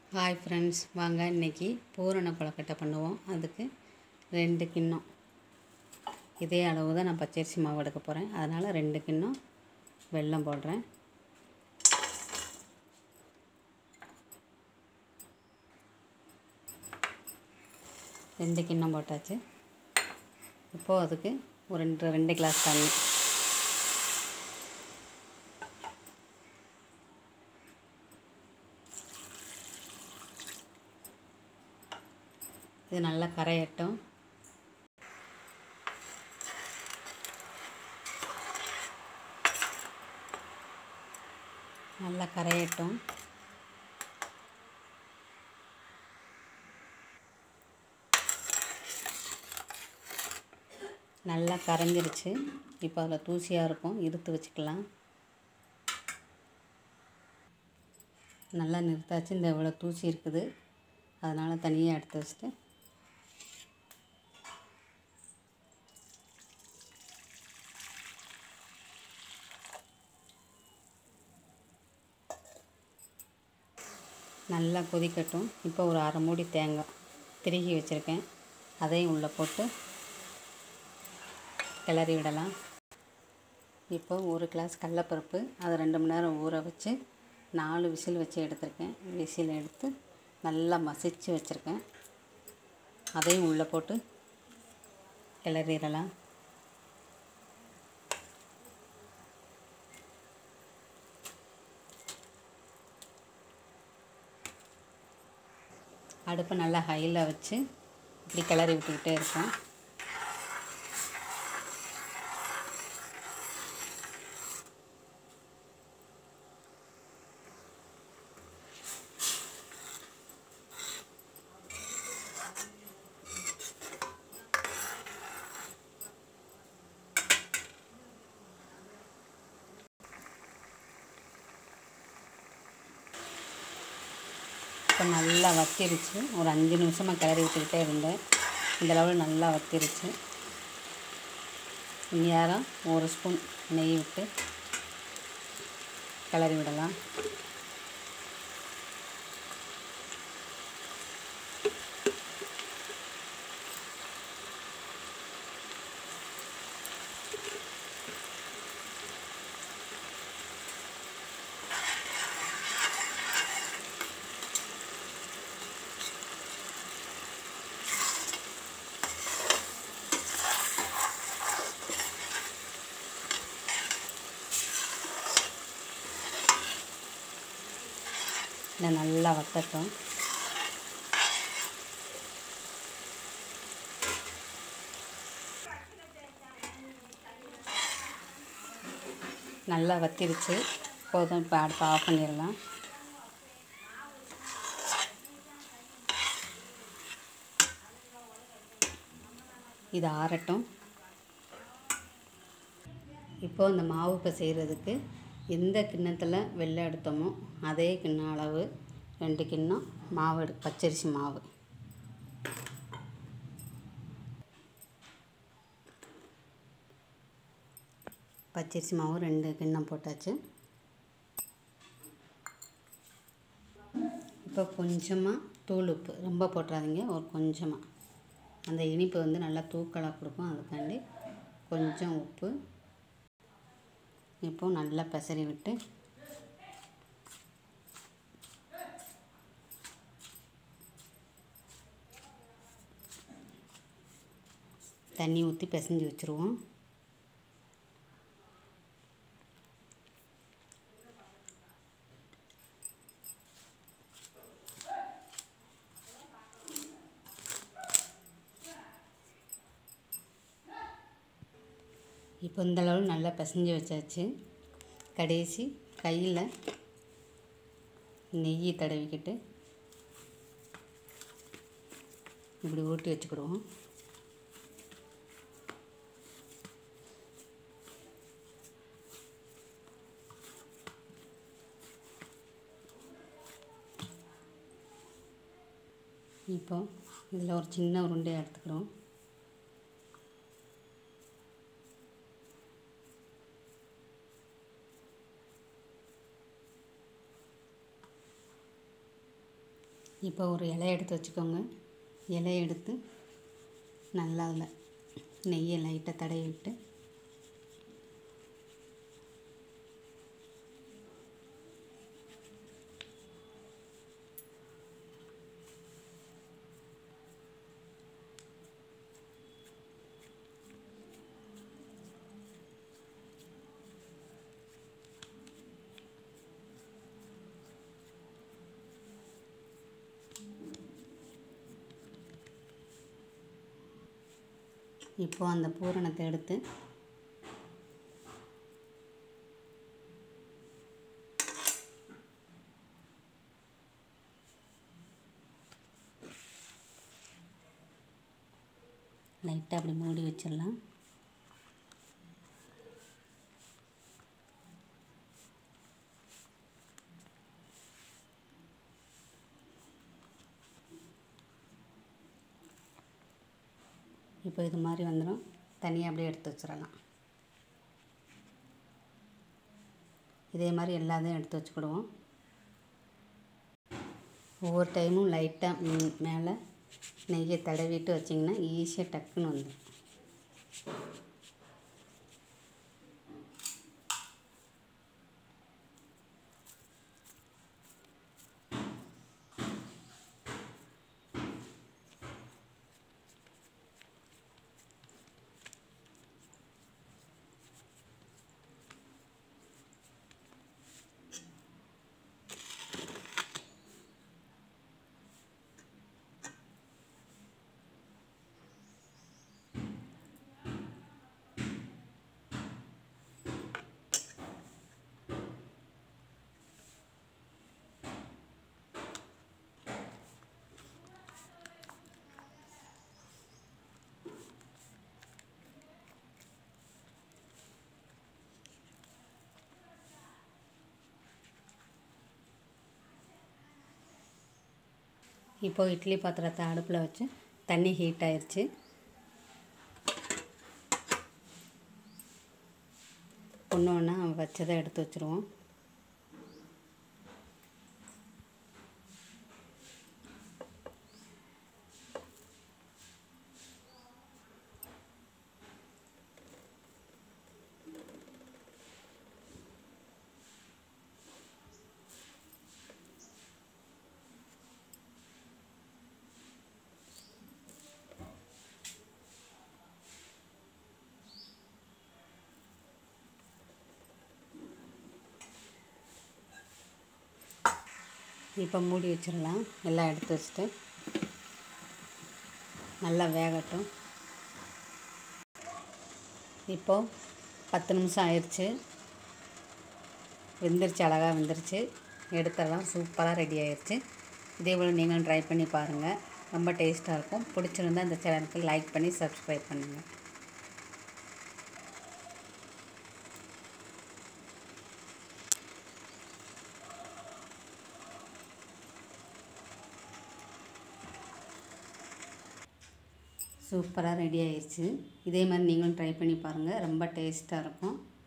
Hi friends, வாங்க இன்றைக்கி பூரண கொழுக்கட்டை பண்ணுவோம். அதுக்கு 2 கிண்ணம் இதே அளவு தான் நான் பச்சரிசி மாவு எடுக்க போகிறேன். அதனால் 2 கிண்ணம் வெல்லம் போடுறேன். ரெண்டு கிண்ணம் போட்டாச்சு. இப்போது அதுக்கு ஒரு 2 கிளாஸ் தண்ணி. இது நல்லா கரையட்டும். நல்லா கரையட்டும். நல்லா கரைஞ்சிருச்சு. இப்போ அதில் தூசியாக இருக்கும், இருத்து வச்சுக்கலாம். நல்லா நிறுத்தாச்சு. இந்த இவ்வளோ தூசி இருக்குது, அதனால் தனியாக எடுத்து வச்சுட்டு நல்லா கொதிக்கட்டும். இப்போ ஒரு அரை மூடி தேங்காய் திருகி வச்சுருக்கேன், அதையும் உள்ளே போட்டு கிளறி விடலாம். இப்போ ஒரு கிளாஸ் கடலைப்பருப்பு, அதை 2 மணி நேரம் ஊற வச்சு 4 விசில் வச்சு எடுத்திருக்கேன். விசில் எடுத்து நல்லா மசிச்சு வச்சுருக்கேன், அதையும் உள்ளே போட்டு கிளறிடலாம். அடுப்பை நல்லா ஹையில் வச்சு இப்படி கிளறி விட்டுக்கிட்டே இருப்போம். இப்போ நல்லா வத்திருச்சு. ஒரு 5 நிமிஷமாக கிளறி விட்டுக்கிட்டே இருந்தேன். இந்த அளவில் நல்லா வத்திருச்சு. நேரம் 1 ஸ்பூன் நெய் விட்டு கிளறி விடலாம். இதை நல்லா வத்தட்டும். நல்லா வத்திருச்சு. போதும், இப்போ அடுப்பை ஆஃப் பண்ணிடலாம். இது ஆறட்டும். இப்போது இந்த மாவு இப்போ செய்கிறதுக்கு எந்த கிண்ணத்தில் வெள்ளை எடுத்தோமோ அதே கிண்ணம் அளவு 2 கிண்ணம் மாவு பச்சரிசி மாவு. பச்சரிசி மாவு 2 கிண்ணம் போட்டாச்சு. இப்போ கொஞ்சமாக தூள் உப்பு, ரொம்ப போட்டுறாதீங்க, ஒரு கொஞ்சமாக. அந்த இனிப்பு வந்து நல்லா தூக்கலாக கொடுக்கும், அதுக்காண்டி கொஞ்சம் உப்பு. இப்போது நல்லா பெசரி விட்டு தண்ணி ஊற்றி பிசைஞ்சு வச்சுருவோம். இப்போ இந்த அளவு நல்லா பிசைஞ்சு வச்சாச்சு. கடைசி கையில் நெய் தடவிக்கிட்டு இப்படி ஊட்டி வச்சுக்கிடுவோம். இப்போ இதில் ஒரு சின்ன உருண்டையை எடுத்துக்கிறோம். இப்போ ஒரு இலையை எடுத்து வச்சுக்கோங்க. இலையை எடுத்து நல்லா அதில் நெய்யை லைட்டாக தடவி விட்டு இப்போது அந்த பூரணத்தை எடுத்து லைட்டாக அப்படி மூடி வச்சிடலாம். இப்போ இது மாதிரி வந்துடும். தனியாக அப்படியே எடுத்து வச்சிடலாம். இதே மாதிரி எல்லாத்தையும் எடுத்து வச்சுக்கிடுவோம். ஒவ்வொரு டைமும் லைட்டாக மேலே நெய்யை தடவிட்டு வச்சிங்கன்னா ஈஸியாக டக்குன்னு வந்துடும். இப்போது இட்லி பாத்திரத்தை அடுப்பில் வச்சு தண்ணி ஹீட் ஆயிடுச்சு. ஒன்று ஒன்றா வச்சதை எடுத்து வச்சுருவோம். இப்போ மூடி வச்சிடலாம். எல்லாம் எடுத்து வச்சுட்டு நல்லா வேகட்டும். இப்போது 10 நிமிஷம் ஆயிடுச்சு. வெந்துருச்சு, அழகாக வெந்துருச்சு. எடுத்துடலாம். சூப்பராக ரெடி ஆயிடுச்சு. இதே போல் நீங்களும் ட்ரை பண்ணி பாருங்கள். ரொம்ப டேஸ்ட்டாக இருக்கும். பிடிச்சிருந்தால் இந்த சேனலுக்கு லைக் பண்ணி சப்ஸ்கிரைப் பண்ணுங்கள். சூப்பராக ரெடி ஆயிடுச்சு. இதே மாதிரி நீங்களும் ட்ரை பண்ணி பாருங்கள். ரொம்ப டேஸ்ட்டாக இருக்கும்.